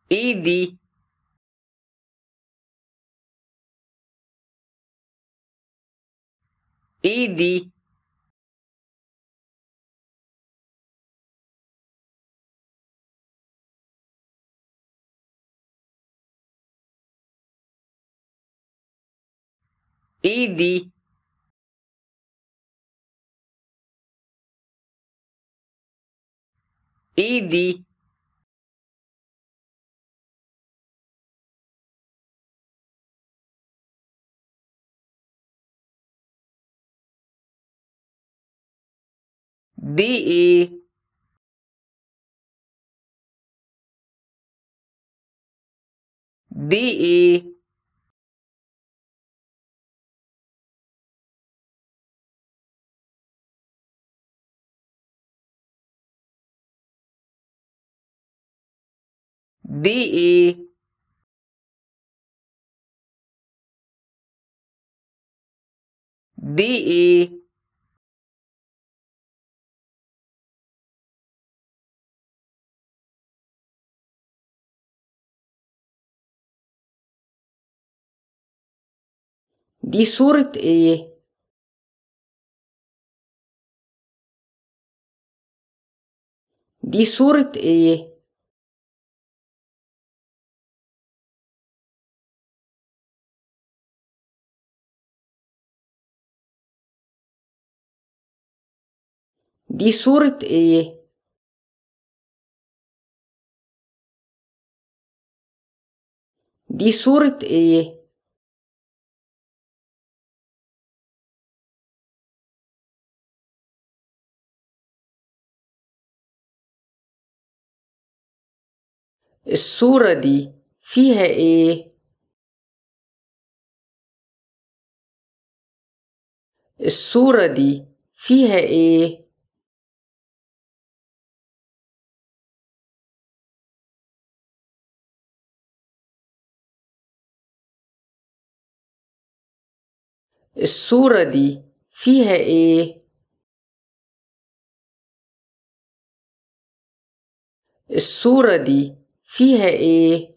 إيدي. إيدي. إيدي. إيدي. دي إيه؟ دي إيه؟ دي إيه؟ دي إيه؟ دي صورة إيه؟ دي صورة إيه؟ دي صورة إيه؟ دي صورة إيه؟ الصورة دي فيها إيه؟ الصورة دي فيها إيه؟ الصورة دي فيها إيه؟ الصورة دي فيها إيه؟